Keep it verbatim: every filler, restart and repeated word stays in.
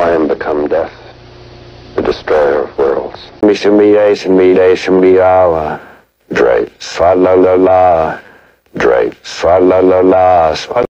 I am become death, the destroyer of worlds. Shimmy, shimmy, shimmy, la. Dre, swa la la la. Dre, swa la la la.